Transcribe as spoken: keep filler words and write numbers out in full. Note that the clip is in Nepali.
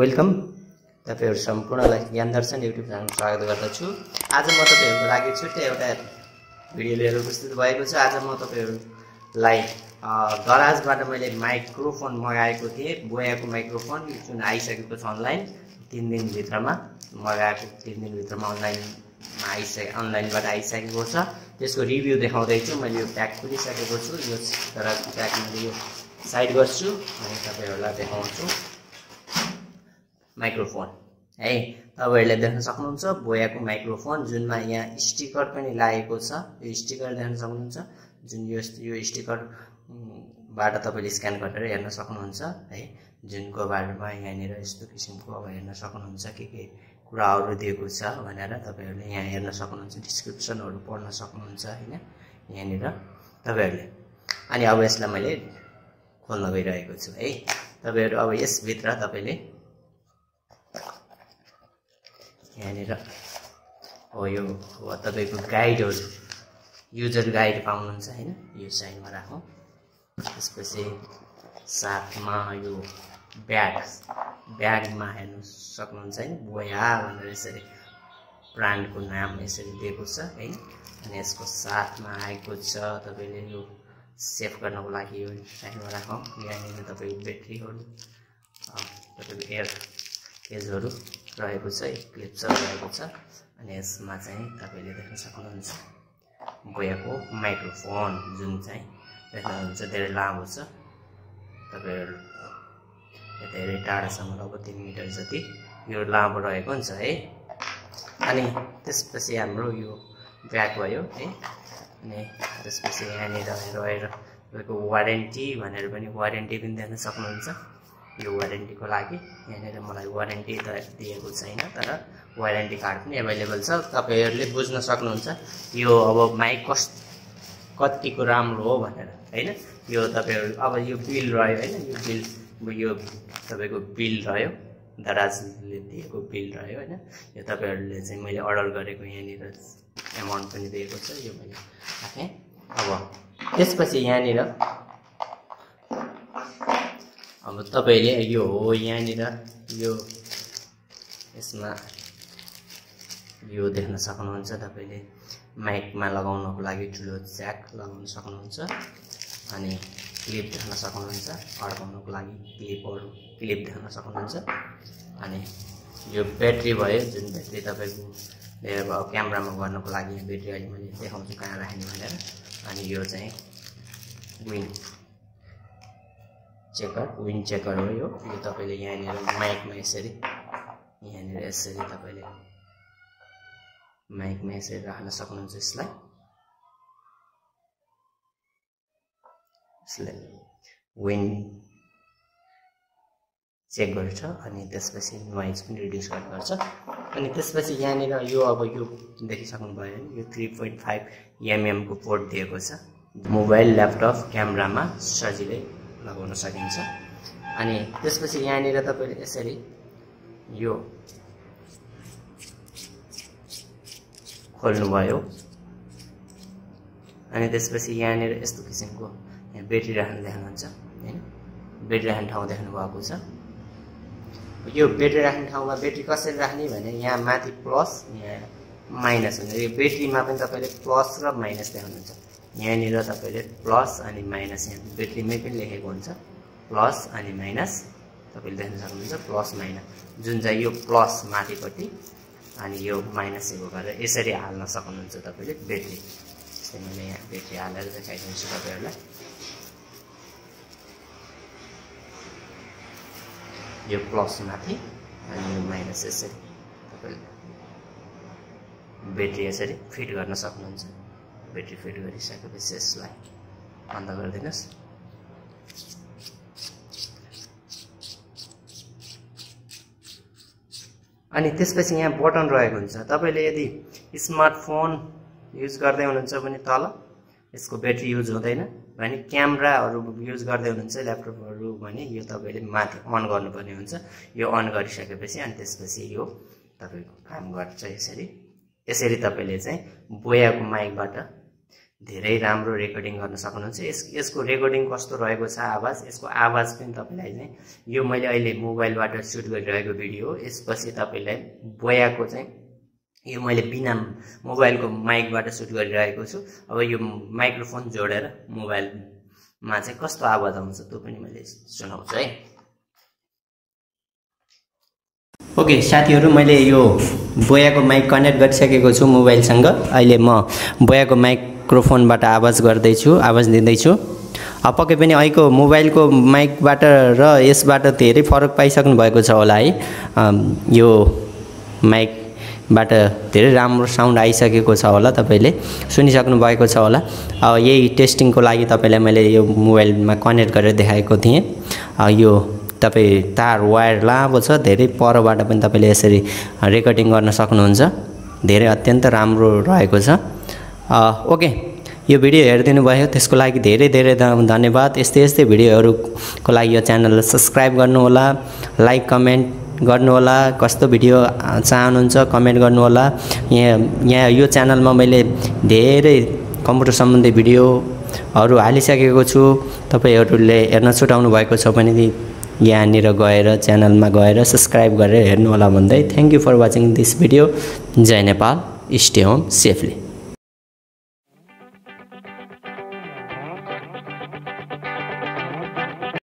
वेलकम तपाईहरु सम्पूर्णलाई ज्ञान दर्शन युट्युब च्यानलमा स्वागत गर्दछु। आज म तपाईहरुको लागि छुट्टै एउटा भिडियो लिएर उपस्थित भएको छु। आज म तपाईहरुलाई गराजबाट मैले माइक्रोफोन मगाएको थिएँ, बोयाको माइक्रोफोन जुन आइसकेको छ अनलाइन तीन दिन भित्रमा मगाएको तीन दिन भित्रमा अनलाइनमा आइसके अनलाइनबाट आइसकेको छ। त्यसको रिभ्यू देखाउँदै छु। मैले यो प्याक खोलिसकेको छु। यो तर प्याक मैले यो साइड गर्छु अनि तपाईहरुलाई देखाउँछु। माइक्रोफोन है तपाईहरुले देख्न सक्नुहुन्छ बोयाको माइक्रोफोन जुनमा यहाँ स्टिकर पनि लागेको छ। यो स्टिकर देख्न सक्नुहुन्छ जुन यो यो स्टिकर बाट तपाईले स्क्यान गरेर हेर्न सक्नुहुन्छ है। जुनको बारेमा यहाँनिर यस्तो किसिमको अब हेर्न सक्नुहुन्छ के के कुराहरु दिएको छ भनेर तपाईहरुले यहाँ हेर्न सक्नुहुन्छ। डिस्क्रिप्सनहरु पढ्न सक्नुहुन्छ हैन यहाँनिर तपाईहरुले। अनि अब यसलाई मैले खोल्न गइरहेको छु है। तपाईहरु अब यस भित्र तपाईले यहाँनिर हो यो हो तपाईको गाइडहरु युजर गाइड पाउनुहुन्छ हैन। यो साइडमा राखौं। त्यसपछि साथमा यो ब्याग ब्यागमा हेर्न सक्नुहुन्छ हैन बोया भनेर यसरी ब्रान्डको नाम यसरी दिएको छ है। अनि यसको साथमा आएको छ तपाईले यो सेभ गर्नको लागि यो साइडमा राखौं। यहाँनिर तपाईको ब्याट्रीहरु तपाईको एयर केजहरु रहेको छ, क्लिप्सहरु रहेको छ। अनि यसमा चाहिँ तपाईले देख्न सक्नुहुन्छ बोयाको माइक्रोफोन जुन चाहिँ देख्नुहुन्छ धेरै लामो छ। तपाईहरु धेरै टाढासम्म अब तीन मिटर जति यो लामो रहेको हुन्छ है। अनि त्यसपछि हाम्रो यो ब्याग भयो है। अनि त्यसपछि यहाँनिर रहेर तपाईको वारेन्टी भनेर पनि वारेन्टी पनि देख्न सक्नुहुन्छ। यो वारेन्टीको लागि यहाँनिर मलाई वारेन्टी त दिएको छैन तर वारेन्टी कार्ड पनि अवेलेबल छ। तपाईहरुले बुझ्न सक्नुहुन्छ यो अब माइक कस कतिको राम्रो हो भनेर हैन। यो तपाईहरु अब यो बिल रह्यो हैन। यो बिल यो तपाईको बिल रह्यो दराजले दिएको बिल रह्यो हैन। यो तपाईहरुले चाहिँ मैले अर्डर गरेको यहाँनिर एमाउन्ट पनि दिएको छ। यो मैले राखे। अब त्यसपछि यहाँनिर अब तपाईले यो हो यहाँनिर यो यसमा यो देख्न सक्नुहुन्छ। तपाईले माइकमा लगाउनको लागि ठुलो ज्याक लगाउन सक्नुहुन्छ। अनि क्लिप देख्न सक्नुहुन्छ अड्काउनको लागि क्लिपहरु क्लिप देख्न सक्नुहुन्छ। अनि यो ब्याट्री भयो जुन ब्याट्री तपाईको अब क्यामेरामा गर्नको लागि ब्याट्री अहिले मैले देखाउँछु कहाँ राख्ने भनेर। अनि यो चाहिँ विन चेकर विन चेकर हो यो। यो तपाईले यहाँनिर माइकमा यसरी यहाँनिर यसरी तपाईले माइकमा यसरी राख्न सक्नुहुन्छ। यसलाई यसले विन चेक गर्छ अनि त्यसपछि नोइज पनि रिड्युस गर्छ। अनि त्यसपछि यहाँनिर यो अब यो देखिसक्नु भयो नि यो थ्री पोइन्ट फाइभ एमएम को पोर्ट दिएको छ। मोबाइल ल्यापटप क्यामेरामा सजिलै लगाउन सकिन्छ। अनि त्यसपछि यहाँनिर तपाईले यसरी यो खोल्नु भयो। अनि त्यसपछि यहाँनिर यस्तो किसिमको यहाँ ब्याट्री राख्न देख्नुहुन्छ हैन। ब्याट्री राख्ने ठाउँ देख्नु भएको छ। यो ब्याट्री राख्ने ठाउँमा ब्याट्री कसरी राख्ने भने यहाँ माथि प्लस यहाँ माइनस हुन्छ। यो ब्याट्रीमा पनि तपाईले प्लस र माइनस देख्नुहुन्छ। यहाँनिर तपाईले प्लस अनि माइनस यहाँ ब्याट्रीमै पनि लेखेको हुन्छ प्लस अनि माइनस तपाईले देख्न सक्नुहुन्छ प्लस माइनस जुन चाहिँ यो प्लस माथिपट्टि अनि यो माइनस यो गरेर यसरी हाल्न सक्नुहुन्छ तपाईले ब्याट्री। जस्तै मैले यहाँ ब्याट्री हालेर देखाइदिन्छु तपाईहरुलाई। यो प्लस माथि अनि यो माइनस यसरी तपाईले ब्याट्री यसरी फिट गर्न सक्नुहुन्छ। ब्याट्री फिट गरिसकेपछि यसलाई बन्द गरिदिनुस्। अनि त्यसपछि यहाँ बटन रहेको हुन्छ। तपाईले यदि स्मार्टफोन युज गर्दै हुनुहुन्छ भने तल यसको ब्याट्री युज हुँदैन भने क्यामेराहरु युज गर्दै हुनुहुन्छ ल्यापटपहरु भने यो तपाईले माथि अन गर्नुपर्ने हुन्छ। यो अन गरिसकेपछि अनि त्यसपछि यो तपाईको काम गर्छ। यसरी यसरी तपाईले चाहिँ बोयाको माइकबाट धेरै राम्रो रेकर्डिङ गर्न सक्नुहुन्छ। यस यसको रेकर्डिङ कस्तो रहेको छ आवाज, यसको आवाज पनि तपाईलाई चाहिँ यो मैले अहिले मोबाइलबाट सुट गरिरहेको भिडियो हो। यसपछि तपाईलाई बोयाको चाहिँ यो मैले बिना मोबाइलको माइकबाट सुट गरिरहेको छु। अब यो माइक्रोफोन जोडेर मोबाइलमा चाहिँ कस्तो आवाज आउँछ त्यो पनि मैले सुनाउँछु है। ओके साथीहरु, मैले यो बोयाको माइक कनेक्ट गरिसकेको छु मोबाइलसँग। अहिले म बोयाको माइक्रोफोनबाट आवाज गर्दैछु, आवाज दिँदैछु। अब पक्कै पनि अहिलेको मोबाइलको माइकबाट र यसबाट धेरै फरक पाइसक्नु भएको छ होला है। यो माइकबाट धेरै राम्रो साउन्ड आइसकेको छ होला, तपाईले सुनिसक्नु भएको छ होला। अब यही टेस्टिङको लागि तपाईलाई मैले यो मोबाइलमा कनेक्ट गरेर देखाएको थिएँ। यो तपाई तार वायर लामो छ, धेरै परबाट पनि तपाईले यसरी रेकर्डिङ गर्न सक्नुहुन्छ। धेरै अत्यन्त राम्रो रहेको छ। ओके, यो भिडियो हेरिदिनु भयो त्यसको लागि धेरै धेरै धन्यवाद। यस्तै यस्तै भिडियोहरुको लागि यो च्यानललाई सब्स्क्राइब गर्नु होला, लाइक कमेन्ट गर्नु होला, कस्तो भिडियो चाहनुहुन्छ कमेन्ट गर्नु होला। यहाँ यहाँ यो च्यानलमा मैले धेरै कम्प्युटर सम्बन्धी भिडियोहरु हालिसकेको छु। तपाईहरुले हेर्न छुटाउनु भएको छ भने यहाँनिर गएर च्यानलमा गएर सब्स्क्राइब गरेर हेर्नु होला भन्दै thank you for watching this video. जय नेपाल, स्टे होम सेफली।